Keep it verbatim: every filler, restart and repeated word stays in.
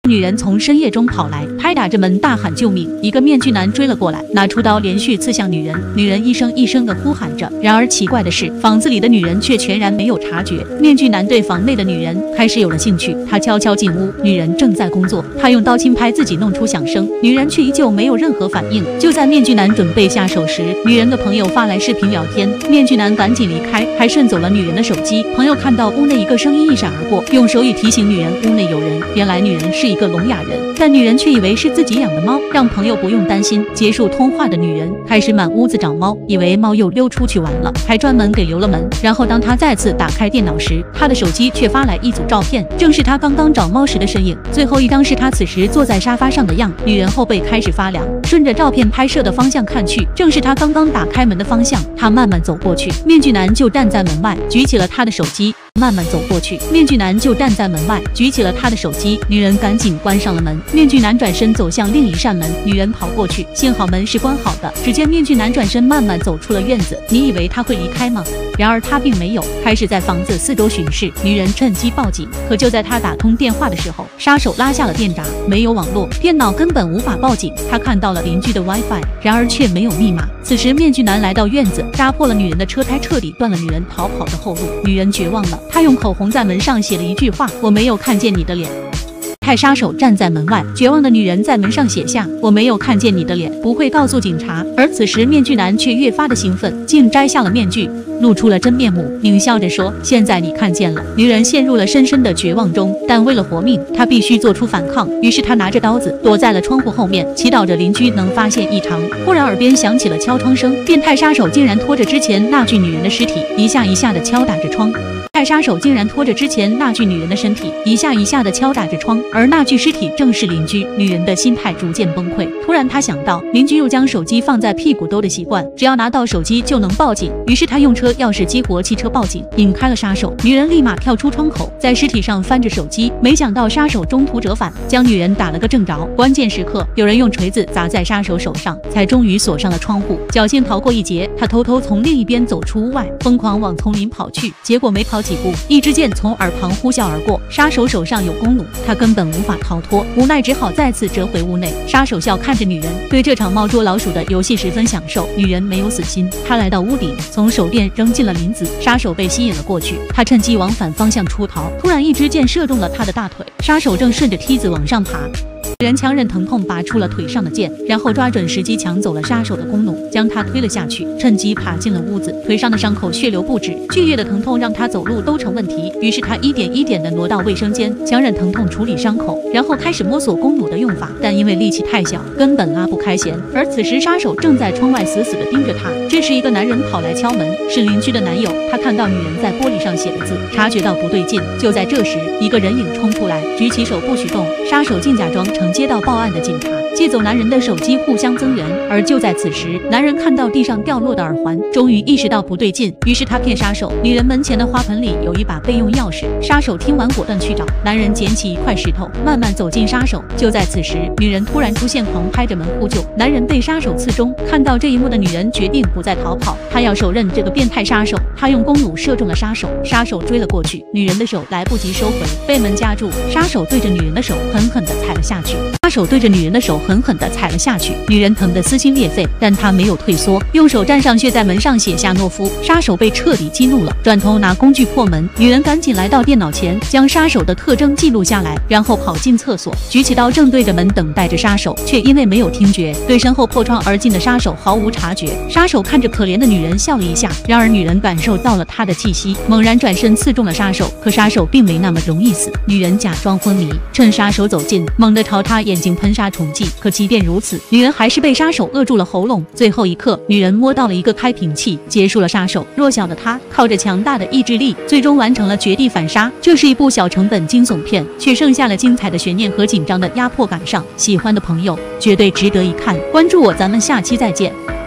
女人从深夜中跑来，拍打着门大喊救命。一个面具男追了过来，拿出刀连续刺向女人。女人一声一声的呼喊着。然而奇怪的是，房子里的女人却全然没有察觉。面具男对房内的女人开始有了兴趣，他悄悄进屋，女人正在工作，他用刀轻拍自己弄出响声，女人却依旧没有任何反应。就在面具男准备下手时，女人的朋友发来视频聊天，面具男赶紧离开，还顺走了女人的手机。朋友看到屋内一个声音一闪而过，用手语提醒女人屋内有人。原来女人是一个聋哑人，但女人却以为是自己养的猫，让朋友不用担心。结束通话的女人开始满屋子找猫，以为猫又溜出去玩了，还专门给留了门。然后当她再次打开电脑时，她的手机却发来一组照片，正是她刚刚找猫时的身影。最后一张是她此时坐在沙发上的样，女人后背开始发凉，顺着照片拍摄的方向看去，正是她刚刚打开门的方向。她慢慢走过去，面具男就站在门外，举起了她的手机。慢慢走过去，面具男就站在门外，举起了他的手机。女人赶紧关上了门，面具男转身走向另一扇门，女人跑过去，幸好门是关好的。只见面具男转身慢慢走出了院子，你以为他会离开吗？然而他并没有，开始在房子四周巡视。女人趁机报警，可就在他打通电话的时候，杀手拉下了电闸，没有网络，电脑根本无法报警。他看到了邻居的 WiFi， 然而却没有密码。此时面具男来到院子，扎破了女人的车胎，彻底断了女人逃跑的后路。女人绝望了，她用口红在门上写了一句话：我没有看见你的脸。派杀手站在门外，绝望的女人在门上写下：我没有看见你的脸，不会告诉警察。而此时面具男却越发的兴奋，竟摘下了面具，露出了真面目，狞笑着说：现在你看见了。女人陷入了深深的绝望中，但为了活命，她必须做出反抗。于是她拿着刀子躲在了窗户后面，祈祷着邻居能发现异常。忽然耳边响起了敲窗声，变态杀手竟然拖着之前那具女人的尸体，一下一下的敲打着窗。变态杀手竟然拖着之前那具女人的身体，一下一下的敲打着窗，而那具尸体正是邻居。女人的心态逐渐崩溃。突然她想到，邻居有将手机放在屁股兜的习惯，只要拿到手机就能报警。于是她用车钥匙激活汽车报警，引开了杀手。女人立马跳出窗口，在尸体上翻着手机，没想到杀手中途折返，将女人打了个正着。关键时刻，有人用锤子砸在杀手手上，才终于锁上了窗户，侥幸逃过一劫。他偷偷从另一边走出屋外，疯狂往丛林跑去，结果没跑几步，一支箭从耳旁呼啸而过。杀手手上有弓弩，他根本无法逃脱，无奈只好再次折回屋内。杀手笑看着女人，对这场猫捉老鼠的游戏十分享受。女人没有死心，她来到屋顶，从手电扔进了林子。杀手被吸引了过去，他趁机往反方向出逃，突然一支箭射中了他的大腿。杀手正顺着梯子往上爬，女人强忍疼痛拔出了腿上的剑，然后抓准时机抢走了杀手的弓弩，将他推了下去，趁机爬进了屋子。腿上的伤口血流不止，剧烈的疼痛让他走路都成问题。于是他一点一点地挪到卫生间，强忍疼痛处理伤口，然后开始摸索弓弩的用法，但因为力气太小，根本拉不开弦。而此时杀手正在窗外死死地盯着他。这时一个男人跑来敲门，是邻居的男友。他看到女人在玻璃上写的字，察觉到不对劲。就在这时，一个人影冲出来，举起手不许动。杀手竟假装成接到报案的警察，借走男人的手机，互相增援。而就在此时，男人看到地上掉落的耳环，终于意识到不对劲，于是他骗杀手，女人门前的花盆里有一把备用钥匙。杀手听完果断去找，男人捡起一块石头，慢慢走近杀手。就在此时，女人突然出现，狂拍着门呼救。男人被杀手刺中。看到这一幕的女人决定不再逃跑，她要手刃这个变态杀手。她用弓弩射中了杀手，杀手追了过去，女人的手来不及收回，被门夹住。杀手对着女人的手狠狠地踩了下去。杀手对着女人的手狠狠地踩了下去，女人疼得撕心裂肺，但她没有退缩，用手沾上血，在门上写下懦夫。杀手被彻底激怒了，转头拿工具破门。女人赶紧来到电脑前，将杀手的特征记录下来，然后跑进厕所，举起刀正对着门等待着杀手，却因为没有听觉，对身后破窗而进的杀手毫无察觉。杀手看着可怜的女人笑了一下，然而女人感受到了他的气息，猛然转身刺中了杀手。可杀手并没那么容易死，女人假装昏迷，趁杀手走近，猛地朝他眼睛喷杀虫剂。可即便如此，女人还是被杀手扼住了喉咙。最后一刻，女人摸到了一个开瓶器，结束了杀手。弱小的她靠着强大的意志力，最终完成了绝地反杀。这是一部小成本惊悚片，却剩下了精彩的悬念和紧张的压迫感上。喜欢的朋友绝对值得一看，关注我，咱们下期再见。